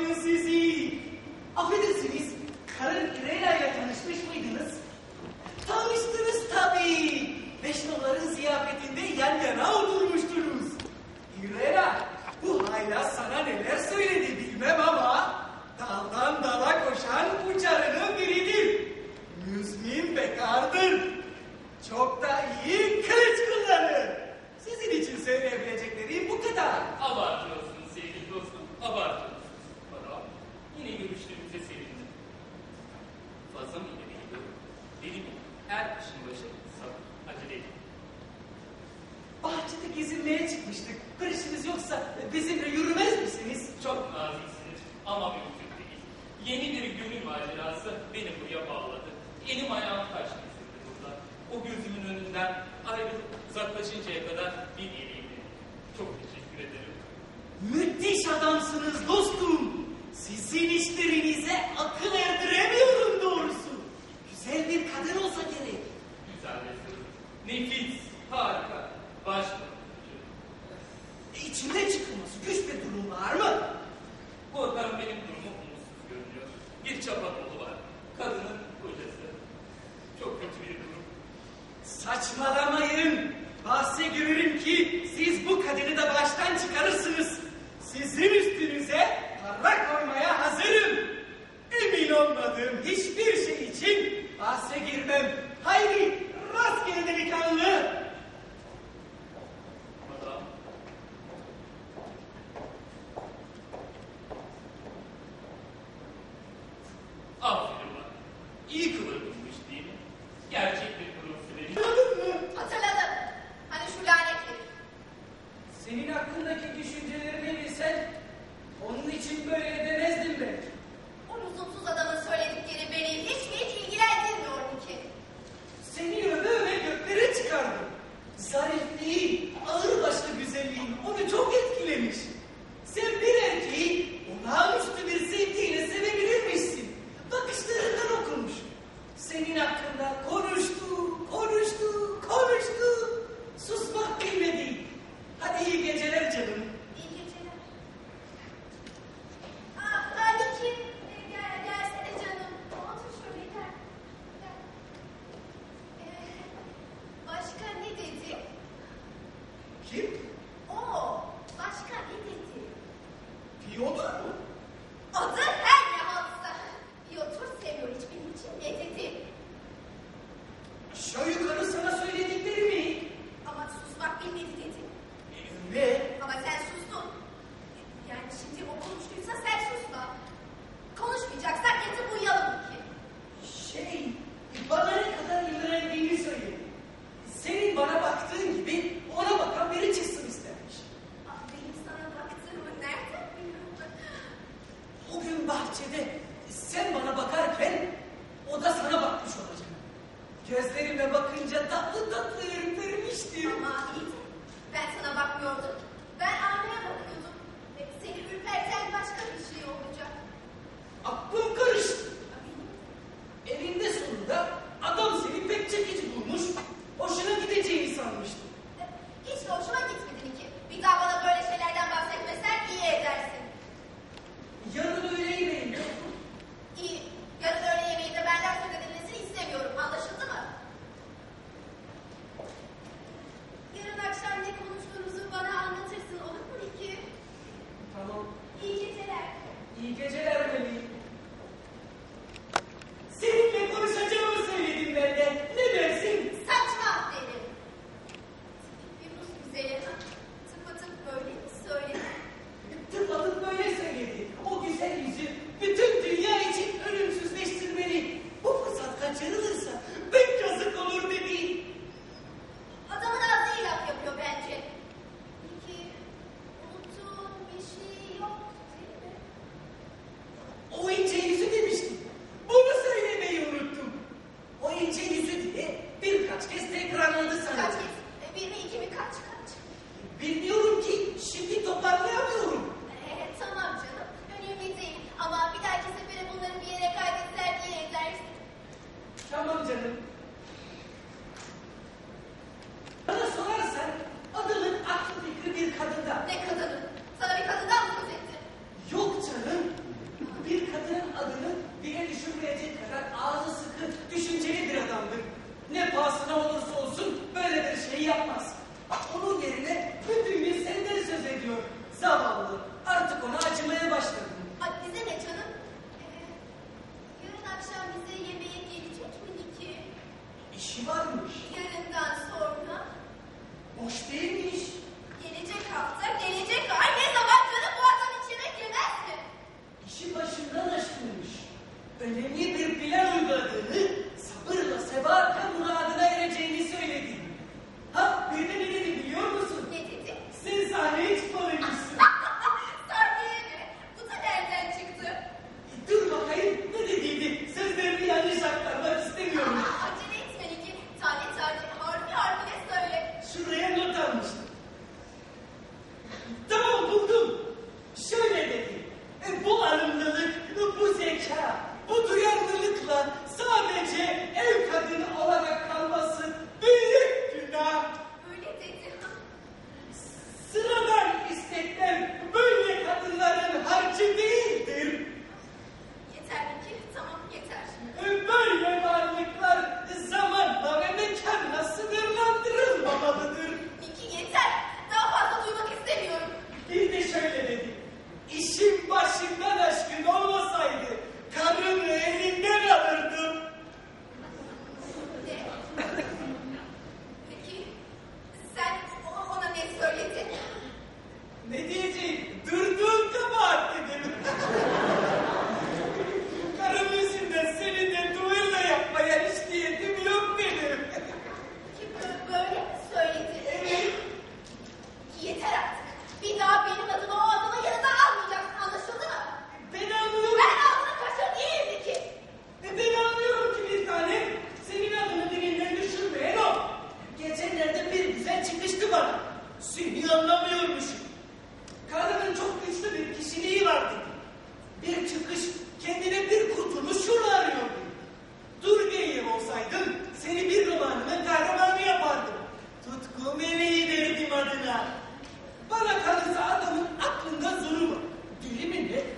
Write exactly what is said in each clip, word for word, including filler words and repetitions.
yaptım sizi. Affedersiniz, karın İrena ile tanışmış mıydınız? Tanıştınız tabii. Beşnoların ziyafetinde yan yana oturmuştunuz. İrena, bu haylaz sana neler söyledi bilmem ama daldan dala koşan uçarının biridir. Müzmin bekardır. Çok da iyi kılıç kullanır. Sizin için söyleyebileceklerim bu kadar. Abartıyorsunuz sevgili dostum, abartıyorsunuz. Bana yine görüştüğümüze sevindim. Fazla mı ileri gidiyorum? Deli mi? Her işin başı sabır, acele edin. Bahçede gezinmeye çıkmıştık. Bir işiniz yoksa bizimle yürümez misiniz? Çok naziksiniz ama mümkün değil. Yeni bir gönül macerası beni buraya bağladı. Elim ayağım taş kesildi burada. O gözümün önünden ayrılıp uzaklaşıncaya kadar bir yeleğimdi. Çok teşekkür ederim. Müthiş adamsınız dostum. Sizin işlerinize akıl erdiremiyorum doğrusu. Güzel bir kadın olsa gerek. Güzel ve sırrı. Nefis, harika, başka. İçinde çıkılması güç bir durum var mı? Korkarım benim durumum umutsuz görünüyor. Bir çapanoğlu var. Kadının kocası. Çok kötü bir durum. Saçmalamayın. Bahse görürüm ki siz bu kadını da baştan çıkarırsınız. Sizin üstünüze para koymaya hazırım. Emin olmadığım hiçbir şey için bahse girmem. Haydi rastgele delikanlı. Madam. Aferin bana. İyi kıvırılmış değil mi? Gerçek bir profesyonel. Hatırladın mı? Hatırladım. Hani şu lanetli. Senin hakkındaki düşüncelerini bilsen onun için böyle edemezdim belki. O lüzumsuz adamın söyledikleri beni hiç mi hiç ilgilendirmiyor mu ki? Seni öve öve göklere çıkardım. Zarifliğin, ağırbaşlı güzelliğin onu çok etkilemiş. Sen bir erkeği olağanüstü bir sevgiyle sevebilirmişsin. Bakışlarından okumuş. Senin hakkında konuştu, konuştu, konuştu. Susmak bilmedi. Hadi iyi geceler canım. İyi geceler. söyledi. Ne diyeceğim? Durduğun kabahat dedim. Karım yüzünden seninle duella yapmaya hiç niyetim yok dedim. Ki bö- böyle mi söyledi? Evet. Yeter artık. Bir daha benim adımı o adamın yanında almayacaksın, anlaşıldı mı? Ben anlıyorum. Ben ağzını kaşır değildi ki. E ben anlıyorum ki bir tane. Senin adını dilinden düşürmeyen o. Geçenlerde bir güzel çıkıştı bana. Seni anlamıyormuşum. Kadının çok güçlü bir kişiliği vardı. Bir çıkış, kendine bir kurtuluş yolu arıyordu. Turgenev olsaydım seni bir romanımın kahramanı yapardım. Tutku meleği derdim adına. Bana kalırsa adamın aklında zoru var. Deli mi ne?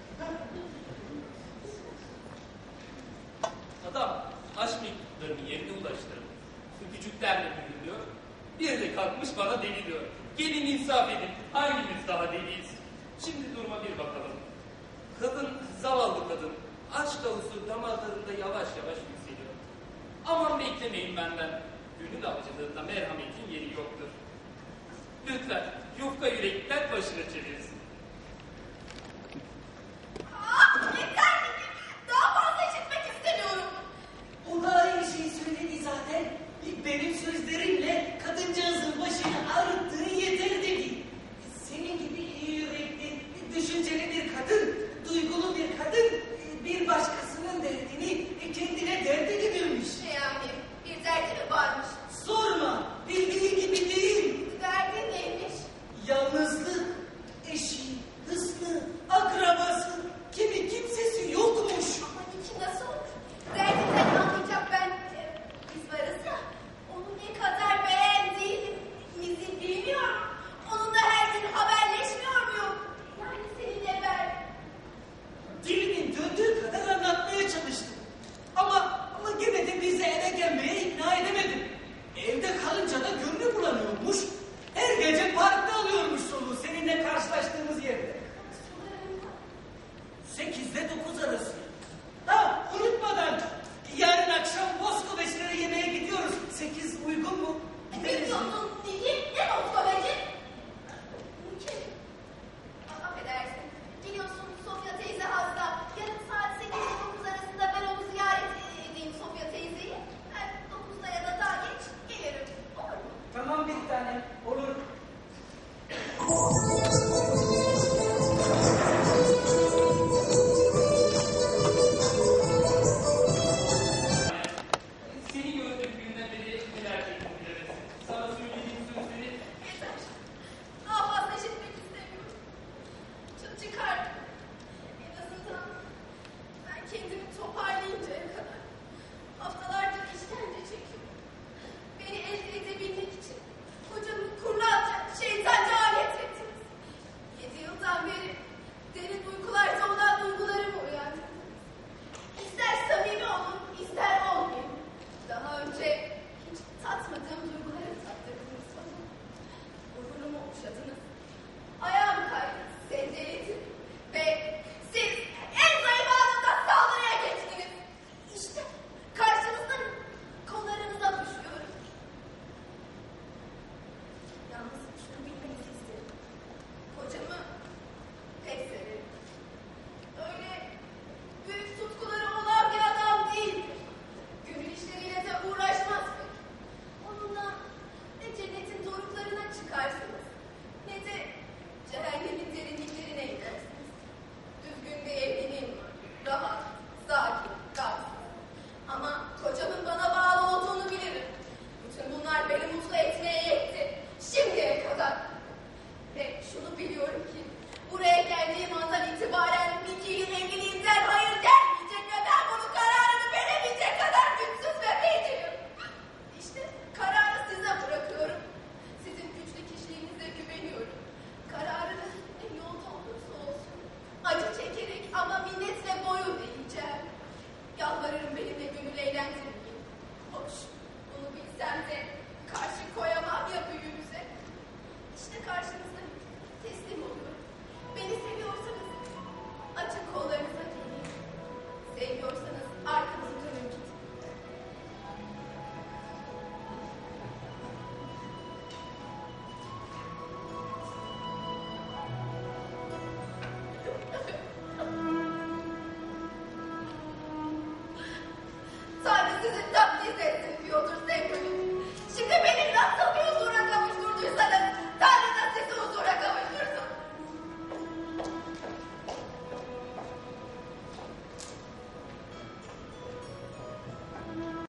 Adam aşk mektuplarının yerine ulaştırıp öpücüklerle büyülüyor. Bir de kalkmış bana deli diyor. Gelin insaf edin. Hangimiz daha deliyiz? Şimdi duruma bir bakalım. Kadın, zavallı kadın. Aşk havuzu damarlarında yavaş yavaş yükseliyor. Aman beklemeyin benden. Gönül avcılığında merhametin yeri yoktur. Lütfen yufka yürekler başına çevirsin.